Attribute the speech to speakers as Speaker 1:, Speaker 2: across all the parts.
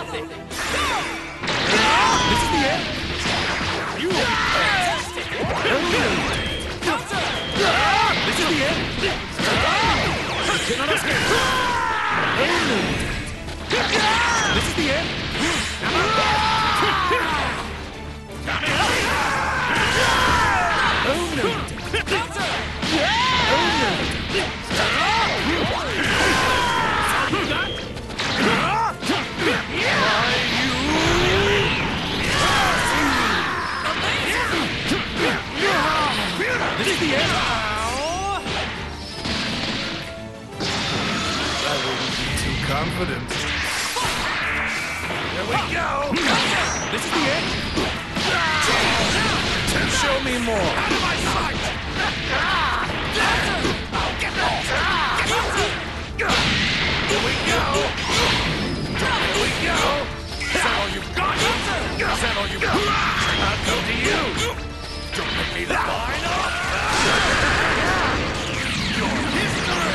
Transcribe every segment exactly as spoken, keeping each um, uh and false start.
Speaker 1: nothing. This is the end. You will be fantastic. This is the end. You cannot escape. This is the end. Oh no. This is the end.
Speaker 2: I wouldn't be too confident.
Speaker 1: Here we go. This is the end.
Speaker 2: Show me more.
Speaker 1: Out of my sight. I'll get that. Here we go. Here we go. Is that all you've got? Is that all you've got? I'll come to you. Don't make me the final. Your history.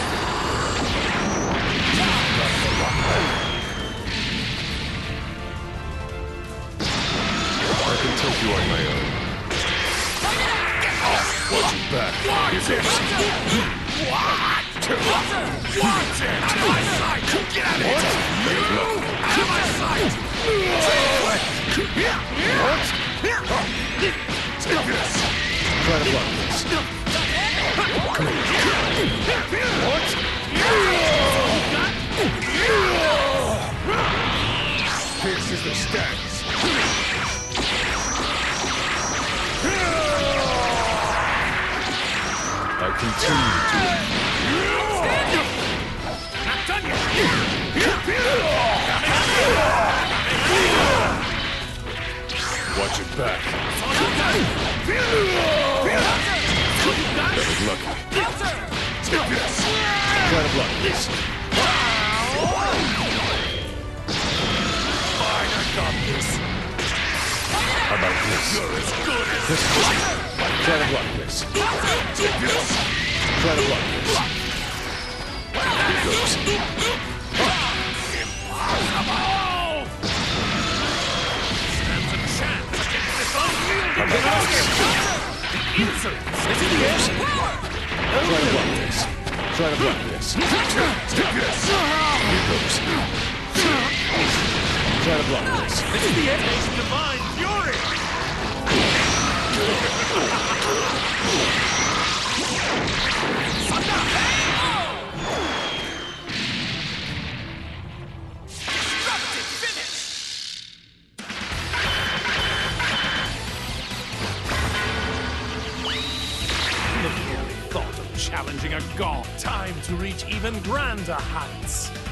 Speaker 2: I can take you on my own. Watch it back. Here's it.
Speaker 1: What? What's it? Out of my sight. Get out of here. Out of my sight.
Speaker 2: What? Take this. Try to block this. What? This is the stance. I continue to...
Speaker 1: Not done yet.
Speaker 2: Watch it back. That was lucky. Take this. Try to block this.
Speaker 1: Fine, I got this.
Speaker 2: How about this?
Speaker 1: You're as good as
Speaker 2: This one. Try to block this.
Speaker 1: Take this.
Speaker 2: Try to block this. Here goes.
Speaker 1: Impossible! Stands a chance against this unwieldy
Speaker 2: How about this?
Speaker 1: The insolence! This is the end!
Speaker 2: Try to block this. Try to block this. Take this. Here goes. Try to block this.
Speaker 1: This is the end! Divine fury! Destructive finish! The very thought of challenging a god. Time to reach even grander heights.